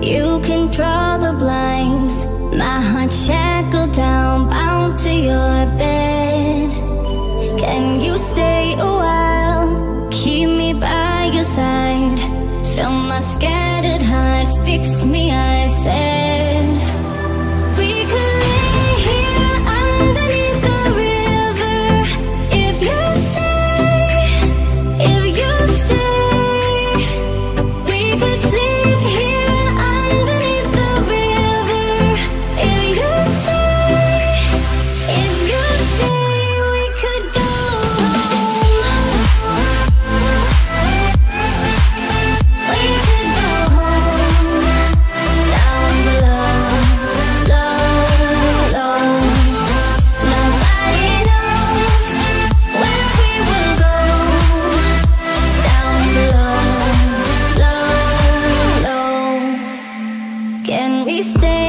You can draw the blinds, my heart shackled down, bound to your bed. Can you stay a while, keep me by your side? Fill my scattered heart, fix me, I said. We could lay here underneath the river. If you stay, if you stay, we could sleep here underneath the river. If you stay, if you stay, we could go home. We could go home, down below, low, low. Nobody knows where we will go, down below, low, low. Can we stay?